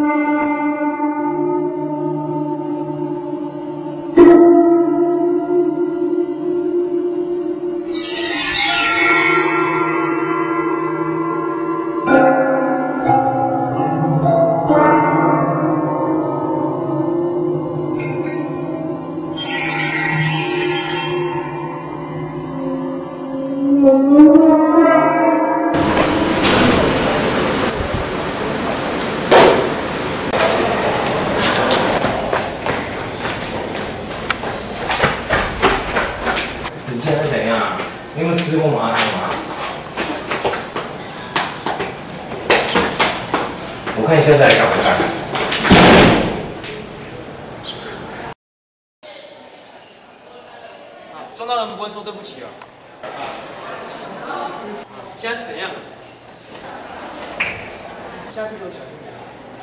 你现在是怎样？你有没有撕过马桶啊？我看你现在来干嘛干？ 撞到人不会说对不起了。现在是怎样？下次给我小心点。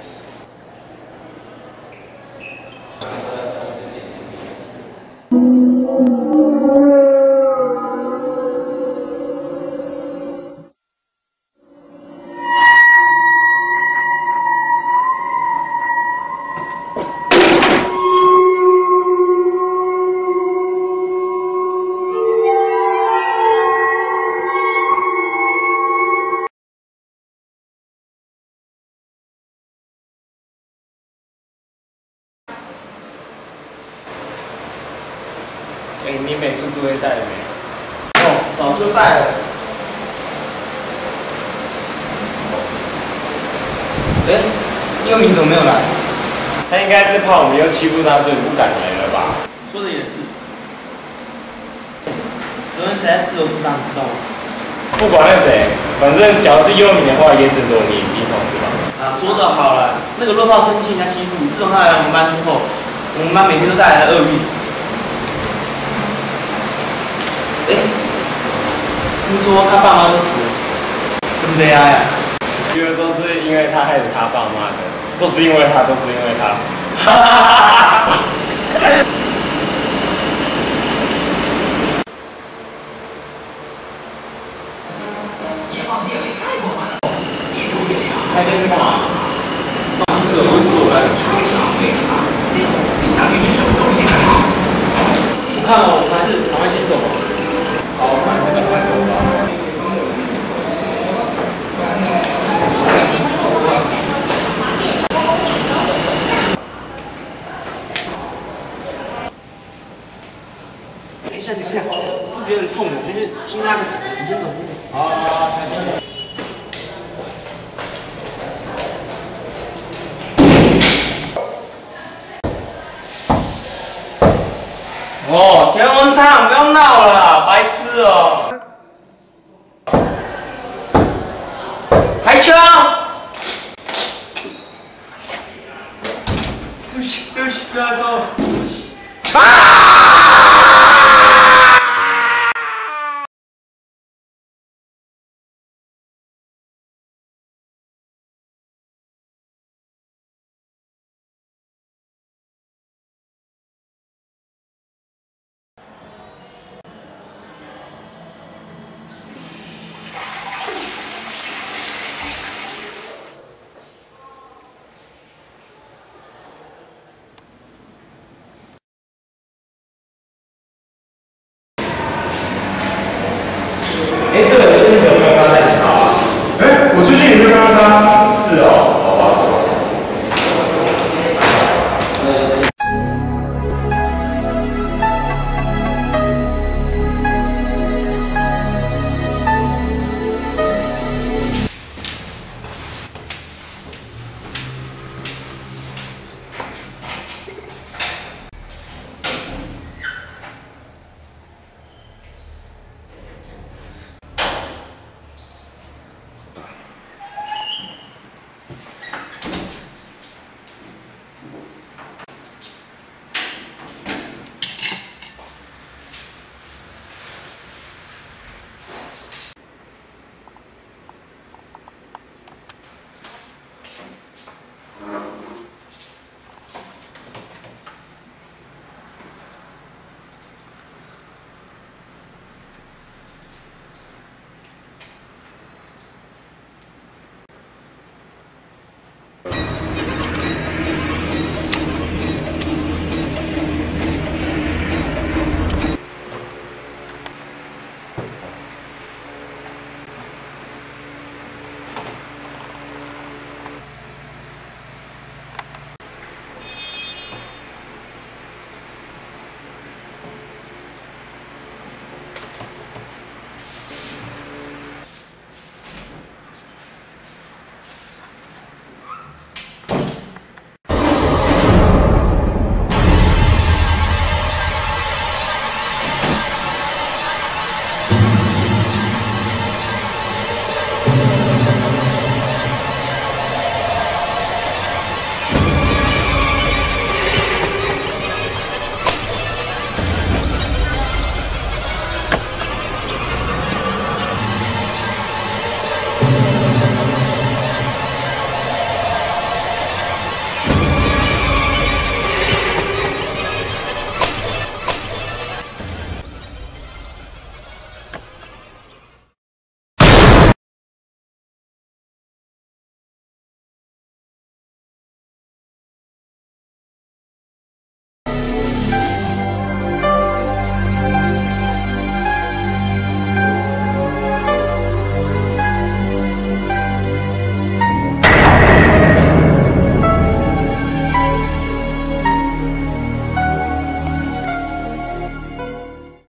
你美术作业带了没？ 哦，早就带了。佑明怎么没有来？ 他应该是怕我们又欺负他，所以不敢来了吧？ 说的也是。昨天谁在吃我智商，你知道吗？ 不管那谁，反正假如是佑明的话，也省着我们眼睛筒子吧。 啊，说的好了，那个落炮生气人家欺负你，自从他来我们班之后，我们班每天都带来了厄运。听说他爸妈都死了，真悲哀呀！ 因为都是因为他害死他爸妈的，都是因为他，都是因为他。哈哈哈哈哈！开灯干嘛？放射会做来不看了，我们还是赶快先走吧。 好，我们还是赶快走吧。 等一下，肚子有点痛，我先拉个屎，你先走。 好，小心。 哦，田文昌，不要闹了啦，白痴哦！还枪！对不起，不要再揍了，对不起。